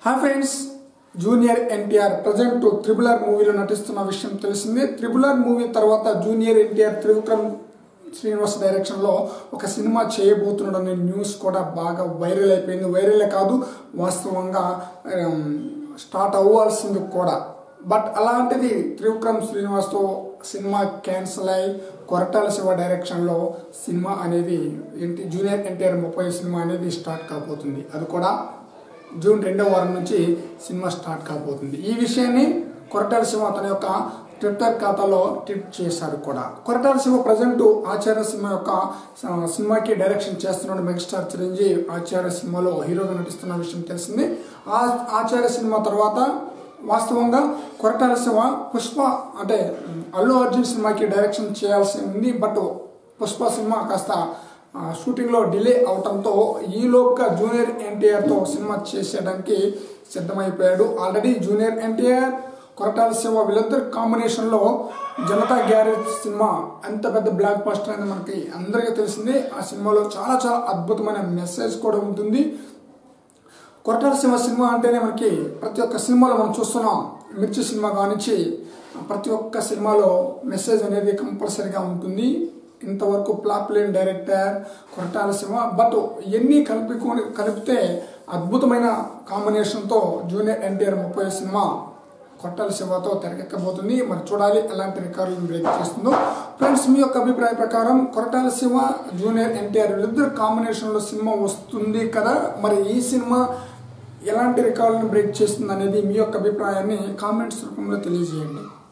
Hi friends, junior NTR present triple R మూవీలో నటిస్తున్న విషయం తెలిసిందే. త్రిబుల్ ఆర్ మూవీ తర్వాత జూనియర్ ఎన్టీఆర్ త్రివిక్రమ్ శ్రీనివాస్ డైరెక్షన్లో ఒక సినిమా చేయబోతున్నాడనే న్యూస్ కూడా బాగా వైరల్ అయిపోయింది. వైరలే కాదు, వాస్తవంగా స్టార్ట్ అవ్వాల్సింది కూడా. బట్ అలాంటిది త్రివిక్రమ్ శ్రీనివాస్తో సినిమా క్యాన్సిల్ అయి కొరటాల శివ డైరెక్షన్లో సినిమా అనేది జూనియర్ ఎన్టీఆర్ 30 సినిమా అనేది స్టార్ట్ కాబోతుంది. అది కూడా జూన్ 2వ వారం నుంచి సినిమా స్టార్ట్ కాబోతుంది. ఈ విషయాన్ని కొరటాల శివ తన యొక్క ట్విట్టర్ ఖాతాలో ట్వీట్ చేశారు కూడా. కొరటాల శివ ప్రజెంట్ ఆచార్య సినిమా యొక్క సినిమాకి డైరెక్షన్ చేస్తున్నాడు. మెగాస్టార్ చిరంజీవి ఆచార్య సినిమాలో హీరోగా నటిస్తున్న విషయం తెలిసింది. ఆచార్య సినిమా తర్వాత వాస్తవంగా కొరటాల శివ పుష్ప అంటే అల్లు అర్జున్ సినిమాకి డైరెక్షన్ చేయాల్సి ఉంది. బట్ పుష్ప సినిమా కాస్త షూటింగ్లో డిలే అవడంతో ఈలోగా జూనియర్ ఎన్టీఆర్తో సినిమా చేసేయడానికి సిద్ధమైపోయాడు. ఆల్రెడీ జూనియర్ ఎన్టీఆర్ కొరటాల శివ వీళ్ళిద్దరు కాంబినేషన్లో జనతా గ్యారేజ్ సినిమా ఎంత పెద్ద బ్లాక్ బస్టర్ అనేది మనకి అందరికీ తెలిసింది. ఆ సినిమాలో చాలా చాలా అద్భుతమైన మెసేజ్ కూడా ఉంటుంది. కొరటాల శివ సినిమా అంటేనే మనకి ప్రతి ఒక్క సినిమాలో మనం చూస్తున్నాం. మిర్చి సినిమా కానించి ప్రతి ఒక్క సినిమాలో మెసేజ్ అనేది కంపల్సరీగా ఉంటుంది. ఇంతవరకు ఫ్లాప్ లేని డైరెక్టర్ కొరటాల శివ. బట్ ఎన్ని కలిపితే అద్భుతమైన కాంబినేషన్తో జూనియర్ ఎన్టీఆర్ 30 సినిమా కొరటాల శివతో తెరకెక్కబోతుంది. మరి చూడాలి ఎలాంటి రికార్డులను బ్రేక్ చేస్తుందో. ఫ్రెండ్స్, మీ యొక్క అభిప్రాయ ప్రకారం కొరటాల శివ జూనియర్ ఎన్టీఆర్ వీళ్ళిద్దరు కాంబినేషన్లో సినిమా వస్తుంది కదా, మరి ఈ సినిమా ఎలాంటి రికార్డులను బ్రేక్ చేస్తుంది అనేది మీ యొక్క అభిప్రాయాన్ని కామెంట్స్ రూపంలో తెలియజేయండి.